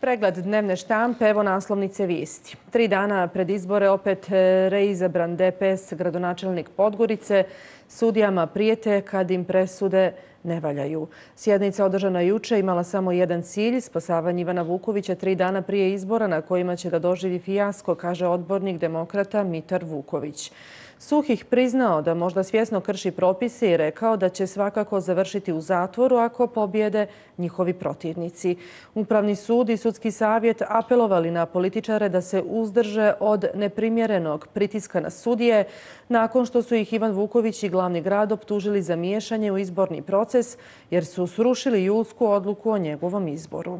Pregled dnevne štampe, evo naslovnice vijesti. 3 dana pred izbore opet reizabran DPS gradonačelnik Podgorice. Sudijama prijete kad im presude ne valjaju. Sjednica održana juče imala samo jedan cilj, spasavanje Ivana Vukovića 3 dana prije izbora na kojima će da doživi fijasko, kaže odbornik demokrata Mitar Vuković. Suhih priznao da možda svjesno krši propise i rekao da će svakako završiti u zatvoru ako pobjede njihovi protivnici. Upravni sud i sudski savjet apelovali na političare da se uzdrže od neprimjerenog pritiska na sudije nakon što su ih Ivan Vuković i glavni grad optužili za miješanje u izborni proces jer su srušili julsku odluku o njegovom izboru.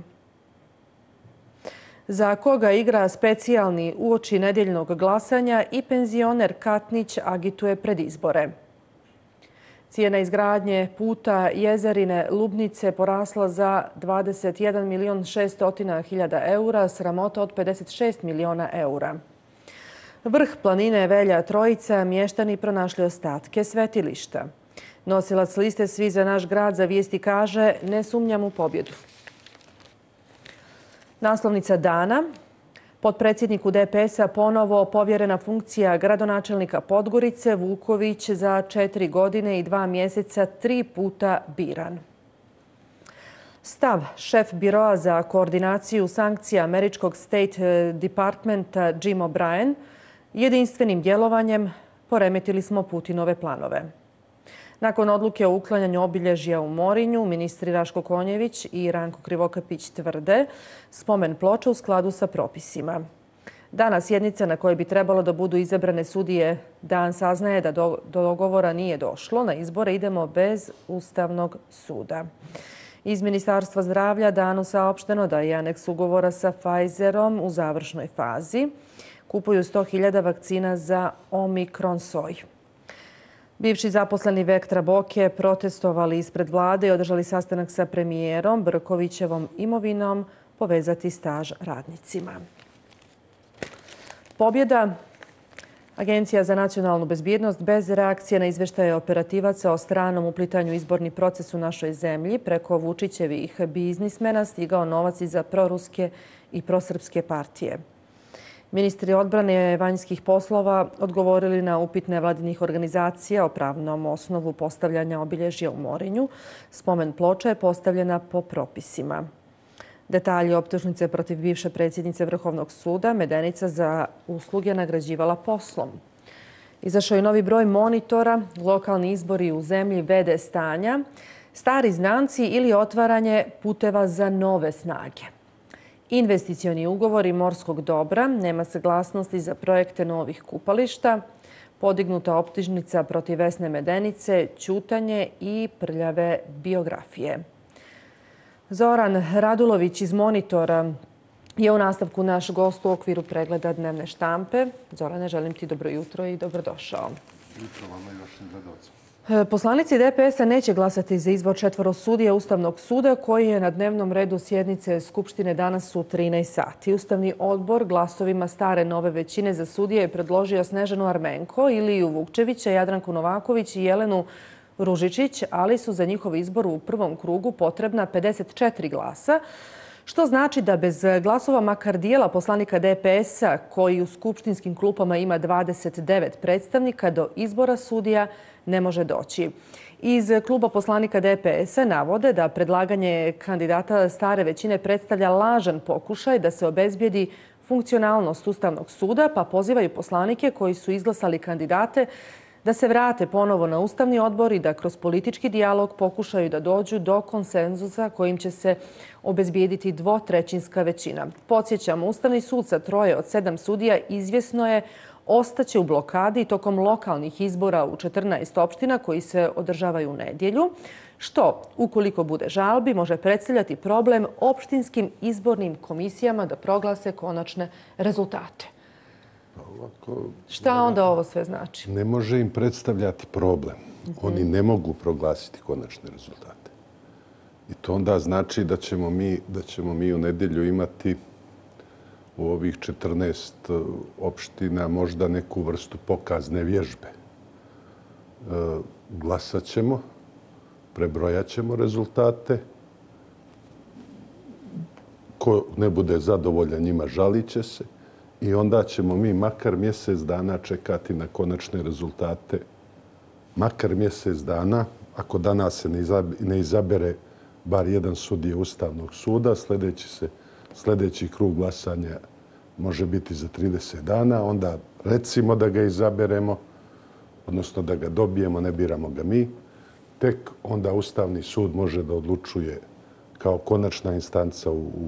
Za koga igra specijalni uoči nedjeljnog glasanja i penzioner Katnić agituje pred izbore. Cijena izgradnje puta Jezerine Lubnice porasla za 21.600.000 eura, sramota od 56 miliona eura. Vrh planine Velja Trojica, mještani pronašli ostatke svetilišta. Nosilac liste Svi za naš grad za vijesti kaže: ne sumnjam u pobjedu. Naslovnica dana. Potpredsjedniku DPS-a ponovo povjerena funkcija gradonačelnika Podgorice. Vuković za 4 godine i 2 mjeseca 3 puta biran. Stav šef biroa za koordinaciju sankcija američkog State Departmenta Jim O'Brien: jedinstvenim djelovanjem poremetili smo Putinove planove. Nakon odluke o uklanjanju obilježja u Morinju, ministri Raško Konjević i Ranko Krivokapić tvrde spomen ploča u skladu sa propisima. Danas sjednica na kojoj bi trebalo da budu izabrane sudije dan saznaje da do dogovora nije došlo. Na izbore idemo bez Ustavnog suda. Iz Ministarstva zdravlja danu saopšteno da je aneks ugovora sa Pfizerom u završnoj fazi. Kupuju 100.000 vakcina za Omikron soj. Bivši zaposleni Vektra Boke protestovali ispred vlade i održali sastanak sa premijerom. Brkovićevom imovinom povezati staž radnicima. Pobjeda. Agencija za nacionalnu bezbjednost bez reakcije na izvještaje operativaca o stranom uplitanju izborni proces u našoj zemlji. Preko Vučićevih biznismena stigao novac i za proruske i prosrpske partije. Ministri odbrane vanjskih poslova odgovorili na upit nevladinih organizacija o pravnom osnovu postavljanja obilježja u Morinju. Spomen ploča je postavljena po propisima. Detalji optužnice protiv bivše predsjednice Vrhovnog suda Medenica za usluge nagrađivala poslom. Izašao je novi broj monitora, lokalni izbori u zemlji vede stanja, stari znanci ili otvaranje puteva za nove snage. Investicioni ugovori morskog dobra, nema saglasnosti za projekte novih kupališta, podignuta optužnica protiv Vesne Medenice, ćutanje i prljave biografije. Zoran Radulović iz Monitora je u nastavku naš gost u okviru pregleda dnevne štampe. Zorane, želim ti dobro jutro i dobrodošao. Jutro vama i vašim gledalcima. Poslanici DPS-a neće glasati za izbor 4 sudija Ustavnog suda koji je na dnevnom redu sjednice Skupštine danas u 13 sati. Ustavni odbor glasovima stare nove većine za sudije je predložio Snežanu Armenko, Iliju Vukčevića, Jadranku Novaković i Jelenu Ružičić, ali su za njihov izbor u prvom krugu potrebna 54 glasa, što znači da bez glasova makar dijela poslanika DPS-a, koji u skupštinskim klupama ima 29 predstavnika, do izbora sudija ne može doći. Iz kluba poslanika DPS-a navode da predlaganje kandidata stare većine predstavlja lažan pokušaj da se obezbijedi funkcionalnost Ustavnog suda, pa pozivaju poslanike koji su izglasali kandidate da se vrate ponovo na Ustavni odbor i da kroz politički dijalog pokušaju da dođu do konsenzusa kojim će se obezbijediti 2/3 većina. Podsjećamo, Ustavni sud sa 3 od 7 sudija izvjesno je ostaće u blokadi tokom lokalnih izbora u 14 opština koji se održavaju u nedjelju, što, ukoliko bude žalbi, može predstavljati problem opštinskim izbornim komisijama da proglase konačne rezultate. Šta onda ovo sve znači? Ne može im predstavljati problem. Oni ne mogu proglasiti konačne rezultate. I to onda znači da ćemo mi u nedjelju imati u ovih 14 opština možda neku vrstu pokazne vježbe. Glasat ćemo, prebrojat ćemo rezultate. ko ne bude zadovoljan njima žalit će se i onda ćemo mi makar mjesec dana čekati na konačne rezultate. Makar mjesec dana, ako danas se ne izabere bar jedan sudija Ustavnog suda, sljedeći krug glasanja može biti za 30 dana, onda recimo da ga izaberemo, odnosno da ga dobijemo, ne biramo ga mi, tek onda Ustavni sud može da odlučuje kao konačna instanca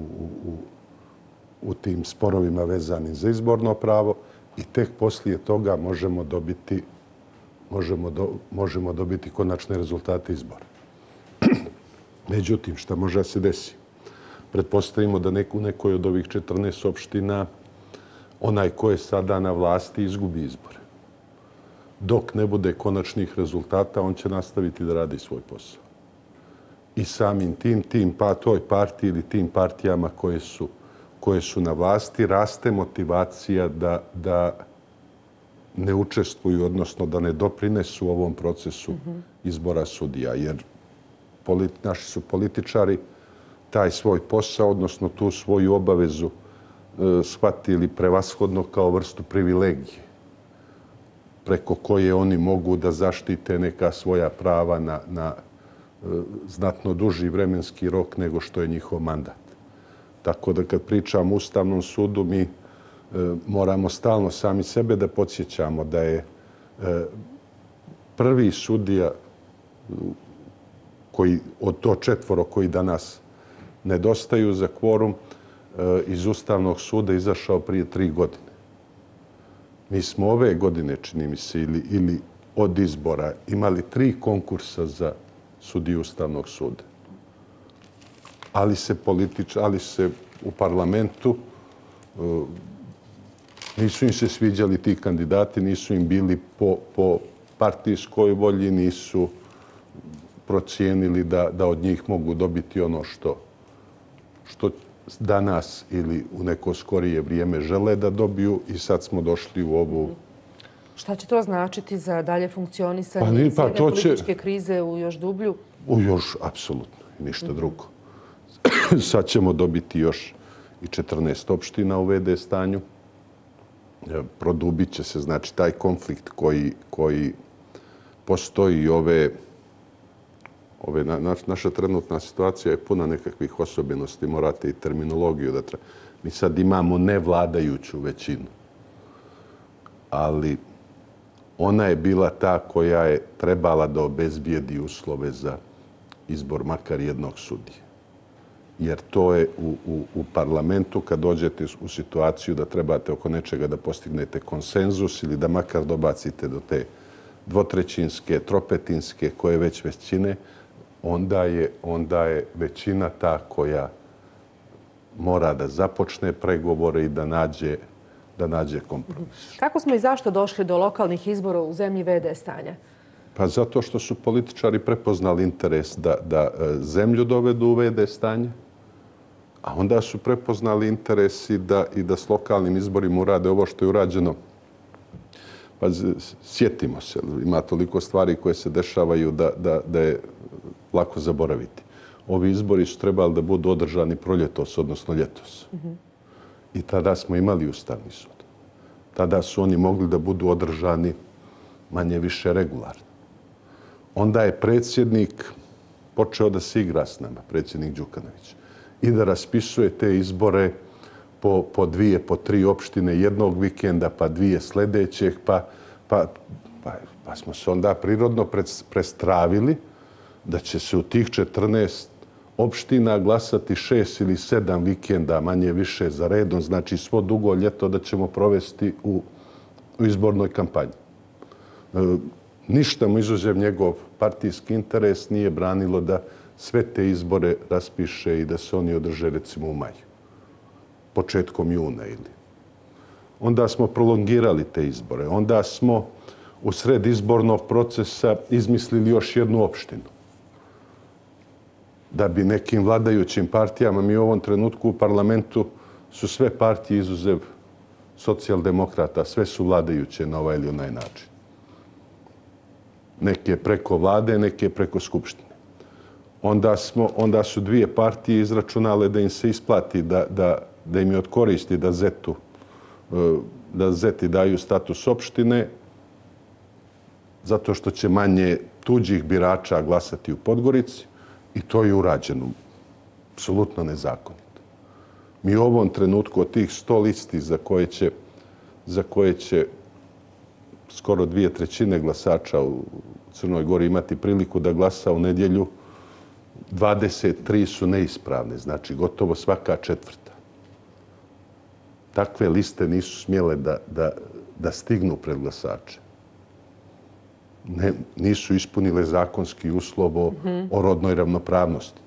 u tim sporovima vezanim za izborno pravo i tek poslije toga možemo dobiti konačne rezultate izbora. Međutim, šta može da se desi? Pretpostavimo da u nekoj od ovih 14 opština onaj ko je sada na vlasti izgubi izbore. Dok ne bude konačnih rezultata, on će nastaviti da radi svoj posao. I samim toj partiji ili tim partijama koje su na vlasti raste motivacija da ne učestvuju, odnosno da ne doprinesu ovom procesu izbora sudija. Jer naši su političari taj svoj posao, odnosno tu svoju obavezu shvatili prevashodno kao vrstu privilegije preko koje oni mogu da zaštite neka svoja prava na znatno duži vremenski rok nego što je njihov mandat. Tako da kad pričamo o Ustavnom sudu, mi moramo stalno sami sebe da podsjećamo da je prvi sudija od to 4 koji danas nedostaju za kvorum iz Ustavnog suda izašao prije 3 godine. Mi smo ove godine, čini mi se, ili od izbora imali 3 konkursa za sudiju Ustavnog suda. Ali se u parlamentu nisu im se sviđali ti kandidati, nisu im bili po partijskoj volji, nisu procijenili da od njih mogu dobiti ono što danas ili u neko skorije vrijeme žele da dobiju i sad smo došli u ovu... Šta će to značiti za dalje funkcionisanje političke krize u još dublju? Apsolutno, ništa drugo. Sad ćemo dobiti još i 14 opština u VD stanju. Produbit će se, znači, taj konflikt koji postoji i naša trenutna situacija je puna nekakvih osobenosti, morate i terminologiju da treba. Mi sad imamo nevladajuću većinu, ali ona je bila ta koja je trebala da obezbijedi uslove za izbor makar jednog sudije. Jer to je u parlamentu, kad dođete u situaciju da trebate oko nečega da postignete konsenzus ili da makar dobacite do te dvotrećinske, tropetinske, koje već većine, onda je većina ta koja mora da započne pregovore i da nađe kompromis. Kako smo i zašto došli do lokalnih izbora u zemlji VD stanja? Pa zato što su političari prepoznali interes da zemlju dovedu u VD stanje, a onda su prepoznali interes i da s lokalnim izborima urade ovo što je urađeno. Pa sjetimo se, ima toliko stvari koje se dešavaju da je lako zaboraviti. Ovi izbori su trebali da budu održani proljetos, odnosno ljetos. I tada smo imali Ustavni sud. Tada su oni mogli da budu održani manje više regularno. Onda je predsjednik počeo da se igra s nama, predsjednik Đukanović, i da raspisuje te izbore po 2, po 3 opštine jednog vikenda, pa 2 sljedećeg, pa smo se onda prirodno prestravili da će se u tih 14 opština glasati 6 ili 7 vikenda manje više za redom, znači svo dugo ljeto da ćemo provesti u izbornoj kampanji. Ništa mu izuzev njegov partijski interes nije branilo da sve te izbore raspiše i da se oni održe recimo u maju, početkom juna ili. Onda smo prolongirali te izbore. Onda smo u sred izbornog procesa izmislili još jednu opštinu. Da bi nekim vladajućim partijama, mi u ovom trenutku u parlamentu su sve partije izuzev socijaldemokrata, sve su vladajuće na ovaj ili onaj način. Neke preko vlade, neke preko skupštine. onda su dvije partije izračunale da im se isplati da im je od koristi da Zeti daju status opštine, zato što će manje tuđih birača glasati u Podgorici i to je urađeno. Apsolutno nezakonito. Mi u ovom trenutku od tih 100 listi za koje će skoro 2/3 glasača u Crnoj Gori imati priliku da glasa u nedjelju, 23 su neispravne, znači gotovo svaka četvrta. Takve liste nisu smjele da stignu pred glasače. Nisu ispunile zakonski uslov o rodnoj ravnopravnosti.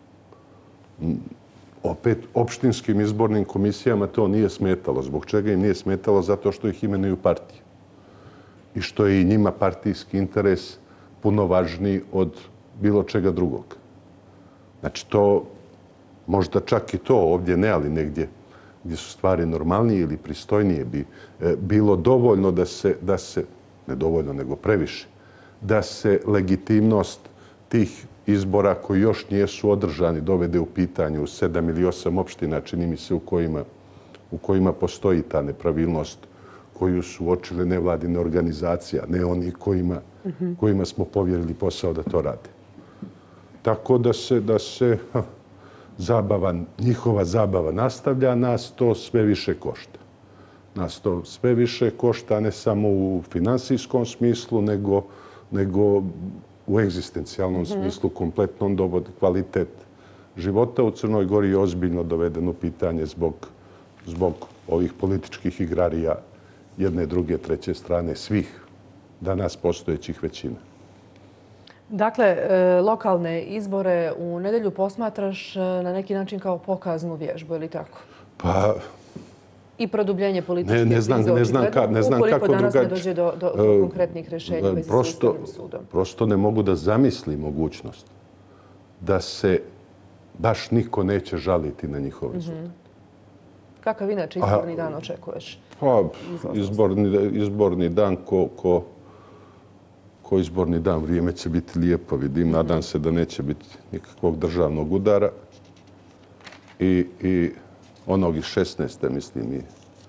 Opet, opštinskim izbornim komisijama to nije smetalo. Zbog čega im nije smetalo? Zato što ih imenuju partije. I što je i njima partijski interes puno važniji od bilo čega drugog. Znači, to, možda čak i to ovdje ne, ali negdje gdje su stvari normalnije ili pristojnije bi bilo dovoljno da se, ne dovoljno, nego previše, da se legitimnost tih izbora koji još nijesu održani dovede u pitanje u 7 ili 8 opština, čini mi se, u kojima postoji ta nepravilnost koju su uočile nevladine organizacije, a ne oni kojima smo povjerili posao da to rade. Tako da se njihova zabava nastavlja, nas to sve više košta. Nas to sve više košta ne samo u finansijskom smislu, nego u egzistencijalnom smislu kompletnom dovodi kvalitet života u Crnoj Gori je ozbiljno doveden u pitanje zbog ovih političkih igrarija jedne, druge, treće strane, svih danas postojećih većina. Dakle, lokalne izbore u nedjelju posmatraš na neki način kao pokaznu vježbu, ili tako? Pa... I produbljenje političke krize. Ne znam kako danas ne dođe do konkretnih rješenja vezi sa Ustavnim sudom. Prosto ne mogu da zamislim mogućnost da se baš niko neće žaliti na njihov rezultat. Kakav inače izborni dan očekuješ? Pa, izborni dan ko izborni dan. Vrijeme će biti lijepo, vidim. Nadam se da neće biti nikakvog državnog udara. I onog iz 16. mislim i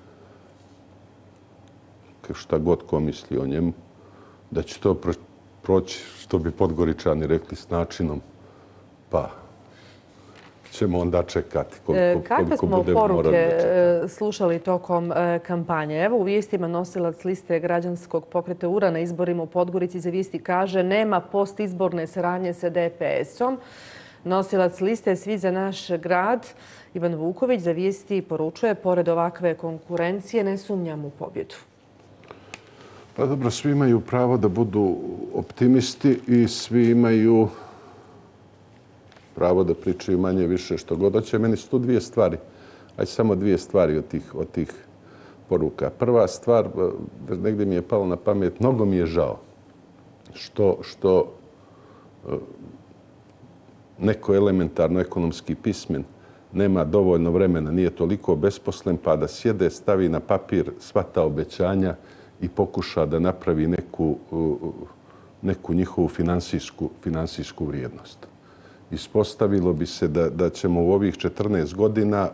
šta god ko misli o njemu, da će to proći, što bi Podgoričani rekli, s načinom, pa ćemo onda čekati koliko budemo morali da čekati. Kakve smo poruke slušali tokom kampanje? Evo u vijestima nosilac liste građanskog pokreta URA na izborima u Podgorici za vijesti kaže nema postizborne saradnje sa DPS-om. Nosilac liste Svi za naš grad Ivan Vuković za vijesti poručuje, pored ovakve konkurencije ne sumnjam u pobjedu. Pa dobro, svi imaju pravo da budu optimisti i svi imaju pravo da pričaju manje više što god hoće. Meni su tu dvije stvari. Ajde samo dvije stvari od tih poruka. Prva stvar, negdje mi je palo na pamet, mnogo mi je žao što neko elementarno ekonomski pismen nema dovoljno vremena, nije toliko besposlen, pa da sjede, stavi na papir sva ta obećanja i pokuša da napravi neku njihovu finansijsku vrijednost. Ispostavilo bi se da ćemo u ovih 14 godina,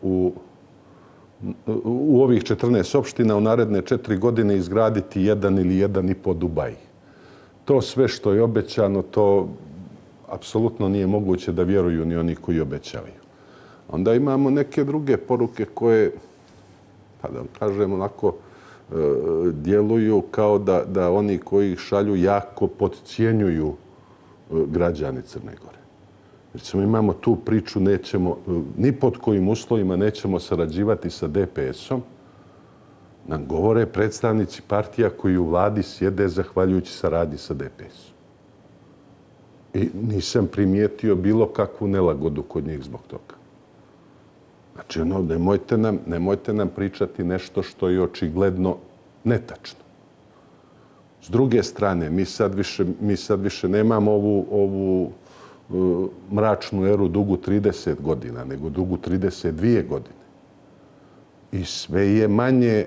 u ovih 14 opština u naredne 4 godine izgraditi 1 ili 1,5 Dubaj. To sve što je obećano, to apsolutno nije moguće da vjeruju ni oni koji obećavaju. Onda imamo neke druge poruke koje, pa da kažem onako, djeluju kao da oni koji ih šalju jako podcijenjuju građani Crne Gore. Recimo, imamo tu priču, ni pod kojim uslovima nećemo sarađivati sa DPS-om. Nam govore predstavnici partija koji u vladi sjede zahvaljujući saradnji sa DPS-om. I nisam primijetio bilo kakvu nelagodu kod njih zbog toga. Znači, nemojte nam pričati nešto što je očigledno netačno. S druge strane, mi sad više nemamo ovu mračnu eru dugu 30 godina, nego dugu 32 godine. I sve je manje,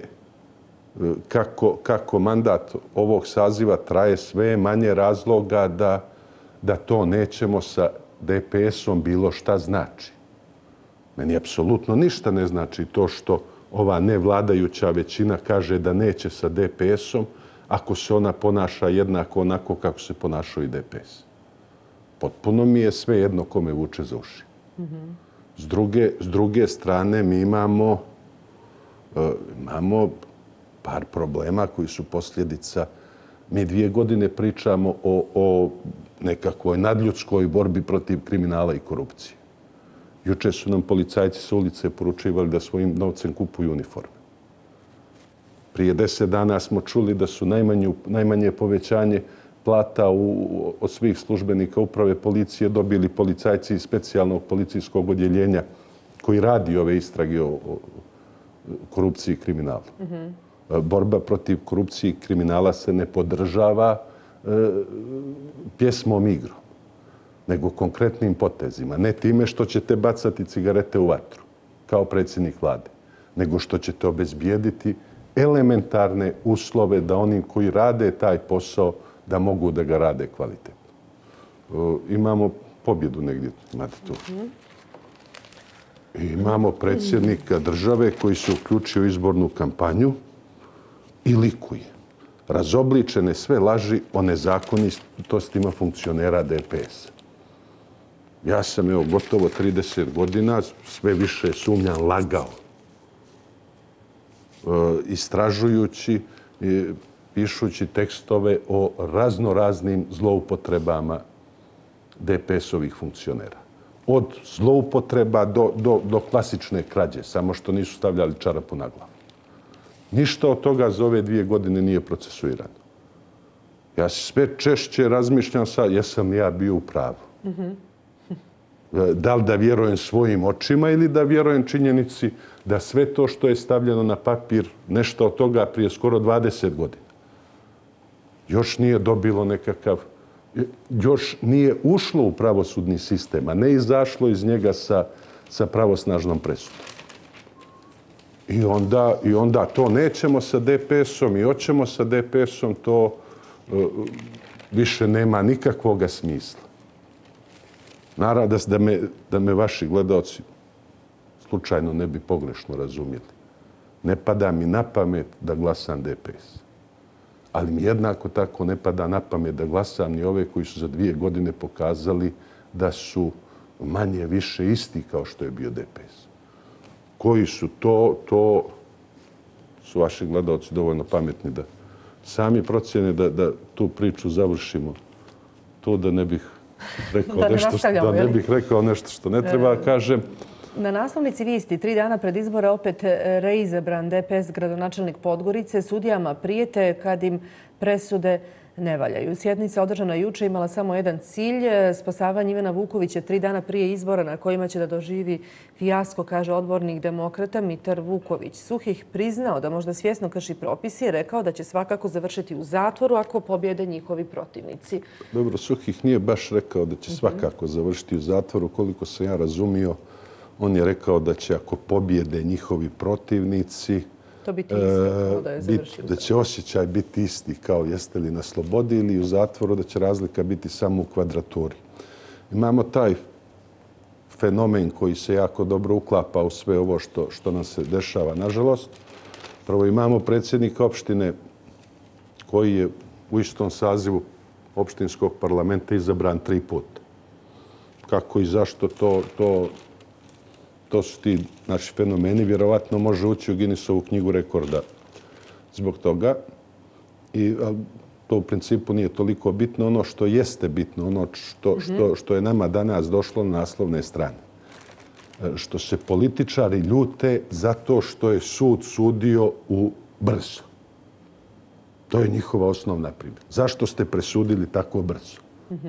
kako mandat ovog saziva traje, sve je manje razloga da to nećemo sa DPS-om bilo šta znači. Meni apsolutno ništa ne znači to što ova nevladajuća većina kaže da neće sa DPS-om ako se ona ponaša jednako onako kako se ponašao i DPS. Potpuno mi je sve jedno kome vuče za uši. S druge strane, mi imamo par problema koji su posljedica. Mi 2 godine pričamo o nekakvoj nadljudskoj borbi protiv kriminala i korupcije. Juče su nam policajci sa ulice poručivali da svojim novcem kupuju uniforme. Prije 10 dana smo čuli da su najmanje povećanje plata od svih službenika uprave policije dobili policajci iz specijalnog policijskog odjeljenja koji radi ove istrage o korupciji i kriminalu. Borba protiv korupcije i kriminala se ne podržava pjesmom igrom, nego konkretnim potezima. Ne time što ćete bacati cigarete u vatru, kao predsjednik vlade, nego što ćete obezbijediti elementarne uslove da oni koji rade taj posao da mogu da ga rade kvalitetno. Imamo pobjedu negdje, imate tu. Imamo predsjednika države koji se uključio u izbornu kampanju i likuje. Razobličene sve laži o nezakonitostima funkcionera DPS. Ja sam gotovo 30 godina, sve više sumnjam, lagao. Istražujući, pišući tekstove o raznoraznim zloupotrebama DPS-ovih funkcionera. Od zloupotreba do klasične krađe, samo što nisu stavljali čarapu na glavu. Ništa od toga za ove 2 godine nije procesuirano. Ja se sve češće razmišljam jesam li ja bio u pravu. Da li da vjerujem svojim očima ili da vjerujem činjenici da sve to što je stavljeno na papir, nešto od toga prije skoro 20 godina, još nije dobilo nekakav, još nije ušlo u pravosudni sistem, a ne izašlo iz njega sa pravosnažnom presudom. I onda to nećemo sa DPS-om i hoćemo sa DPS-om, to više nema nikakvog smisla. Naravno da me vaši gledaoci slučajno ne bi pogrešno razumjeli. Ne pada mi na pamet da glasam DPS. Ali mi jednako tako ne pada na pamet da glasam ni ove koji su za 2 godine pokazali da su manje više isti kao što je bio DPS. Koji su to su vaši gledaoci dovoljno pametni da sami procjene da tu priču završimo. To da ne bih rekao nešto što ne treba kažem. Na naslovnici vijesti 3 dana pred izbore opet reizabran DPS gradonačelnik Podgorice sudijama prijete kad im presude ne valjaju. Sjednica održana juče imala samo jedan cilj, spasavanje Ivana Vukovića 3 dana prije izbora na kojima će da doživi fijasko, kaže odbornik demokrata Mitar Vuković. Suhih priznao da možda svjesno krši propisi i rekao da će svakako završiti u zatvoru ako pobjede njihovi protivnici. Dobro, Suhih nije baš rekao da će svakako završiti u zatvoru. Koliko sam ja razumio, on je rekao da će ako pobjede njihovi protivnici, to biti isto, da je završio. Da će osjećaj biti isti kao jeste li na slobodi ili u zatvoru, da će razlika biti samo u kvadraturi. Imamo taj fenomen koji se jako dobro uklapa u sve ovo što nam se dešava. Nažalost, prvo imamo predsjednika opštine koji je u istom sazivu opštinskog parlamenta izabran 3 puta. Kako i zašto to su ti naši fenomeni. Vjerovatno može ući u Guinnessovu knjigu rekorda zbog toga. I to u principu nije toliko bitno. Ono što jeste bitno, ono što je nama danas došlo na naslovne strane. Što se političari ljute zato što je sud sudio brzo. To je njihova osnovna primjer. Zašto ste presudili tako brzo?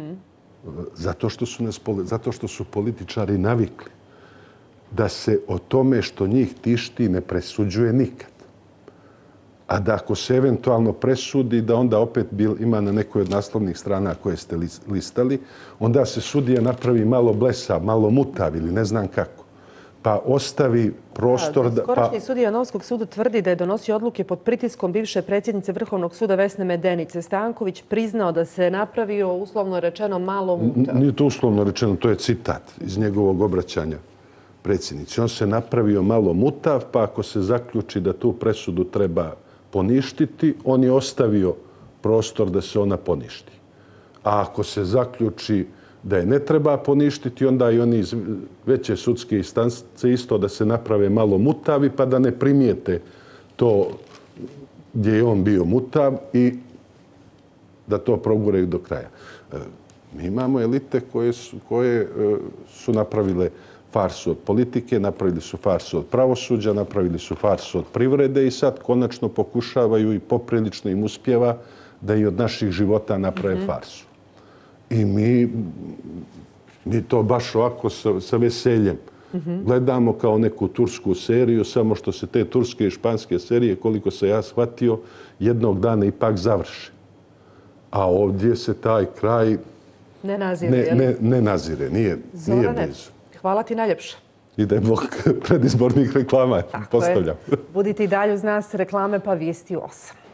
Zato što su političari navikli da se o tome što njih tišti ne presuđuje nikad. A da ako se eventualno presudi, da onda opet ima na nekoj od naslovnih strana koje ste listali, onda se sudija napravi malo blesav, malo mutav ili ne znam kako. pa ostavi prostor... Skorašnji sudija Novskog suda tvrdi da je donosio odluke pod pritiskom bivše predsjednice Vrhovnog suda Vesne Medenice. Stanković priznao da se napravio, uslovno rečeno, malo mutav. Nije to uslovno rečeno, to je citat iz njegovog obraćanja predsjednici. On se napravio malo mutav, pa ako se zaključi da tu presudu treba poništiti, on je ostavio prostor da se ona poništi. A ako se zaključi da je ne treba poništiti, onda i oni iz veće sudske instance isto da se naprave malo mutavi pa da ne primijete to gdje je on bio mutav i da to proguraju do kraja. Mi imamo elite koje su napravile farsu od politike, napravili su farsu od pravosuđa, napravili su farsu od privrede i sad konačno pokušavaju i poprilično im uspjeva da i od naših života naprave farsu. I mi to baš ovako sa veseljem gledamo kao neku tursku seriju, samo što se te turske i španske serije, koliko se ja shvatio, jednog dana ipak završe. A ovdje se taj kraj ne nazire, nije blizu. Hvala ti najljepše. Idemo predizbornih reklama, postavljam. Budite i dalje uz nas, reklame pa vijesti u 8.